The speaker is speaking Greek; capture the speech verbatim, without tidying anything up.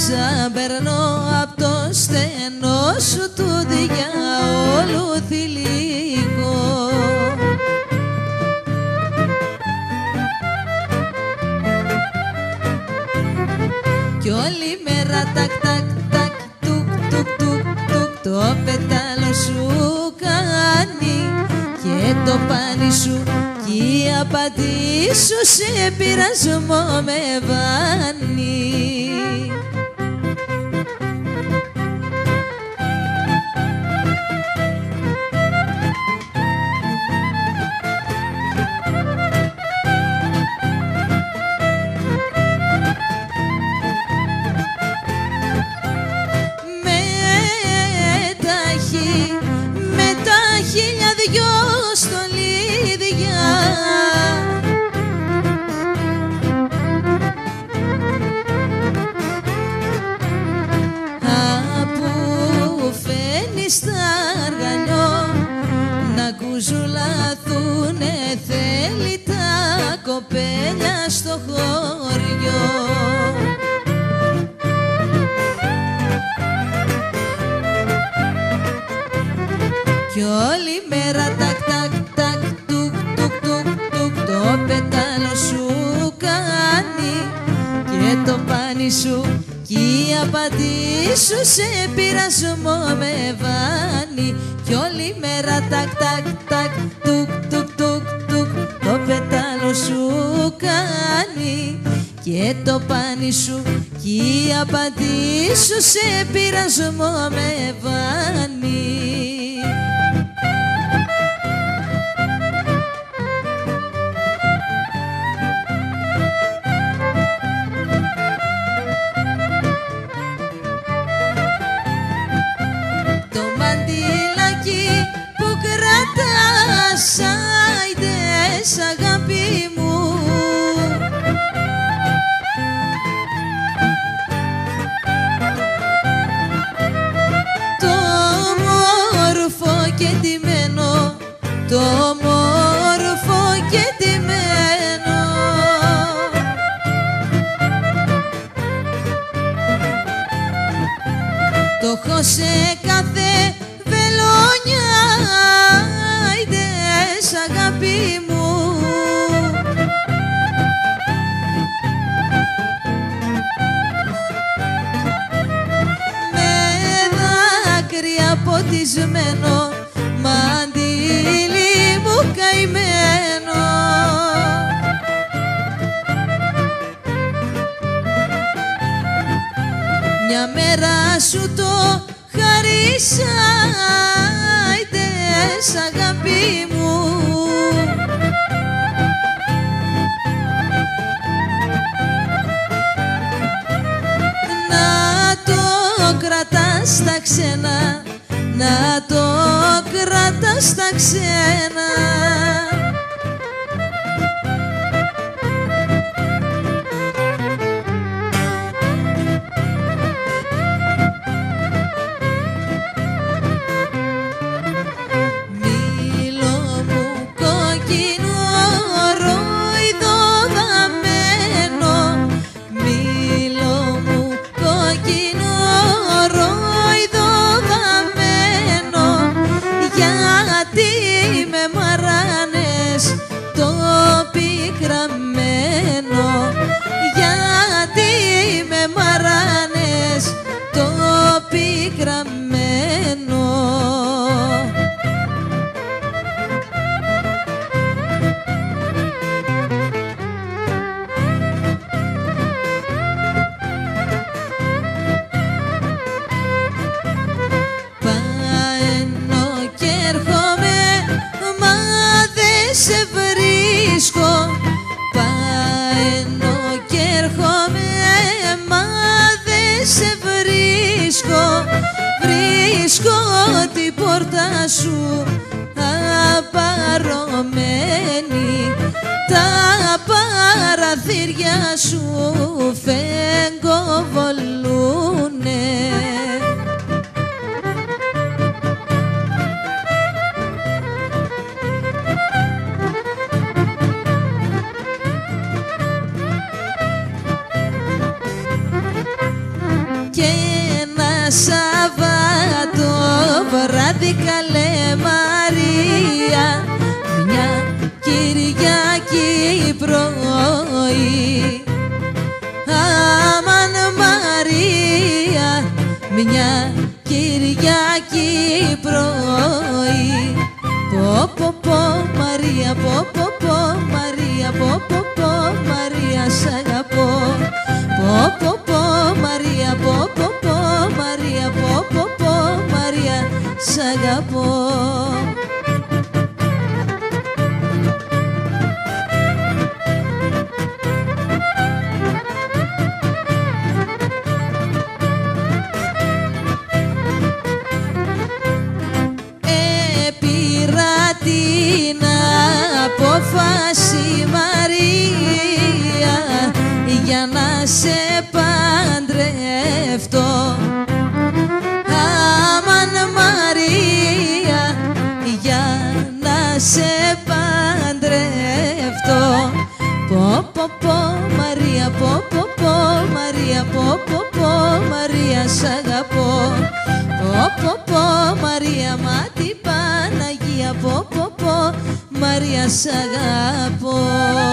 σαν περνώ απ' το στενό σου του διαόλου θηλυκό. Κι όλη μέρα τακ τακ τακ τουκ τουκ τουκ τουκ το πετάλο σου κάνει και το πάνι σου κι η απαντή σου σε πειρασμό με βάνει. Χίλια δυο στολίδια που φαίνεις τα αργανιό να κουζουλαθούνε θέλει τα κοπέλια στο χωριό. Κι όλη μέρα τακ τακ τακ τουκ τουκ τουκ τουκ το πετάλο σου κάνει και το πάνι σου κι η απαντή σου σε πειρασμό με βάνει. Κι όλη μέρα τακ τακ τακ τουκ τουκ τουκ τουκ το πετάλο σου κάνει και το πάνι σου κι η απαντή σου σε πειρασμό με βάνει. Που κρατάς άιντες αγάπη μου το μόρφο και ντυμένο, το μόρφο και ντυμένο το έχω σε κάθε βελόνια άιντες αγάπη μου με δάκρυα ποτισμένο μαντίλι μου καημένο μια μέρα σου το χαρίσα άιντες αγάπη μου να το κρατάς στα ξένα, να το κρατάς στα ξένα. Γιατί με μαράνες το πικραμένο. Πάω και έρχομαι μα δεν σε βρίσκω. Βρίσκω την πόρτα σου απαρωμένη, τα παραθύρια σου φεγγοβολούνε. βράδυ καλέ Μαρία, μια Κυριακή πρωί. Αμάν Μαρία, μια Κυριακή πρωί. Πω πω πω Μαρία, πω πω πω Μαρία, πω πω πω Μαρία, σ' αγαπώ. Πω πω πω Μαρία, πω πω πω Μαρία, πω πω πω Μαρία, σ' αγαπώ. Την απόφαση Μαρία για να σε παντρευτώ. Αμάν Μαρία, για να σε παντρευτώ. Πω πω πω Μαρία, πω πω πω Μαρία, πω πω πω Μαρία, σ' αγαπώ. Πω πω πω Μαρία, μα την Παναγία, πω πω πω Μαρία, σ' αγαπώ.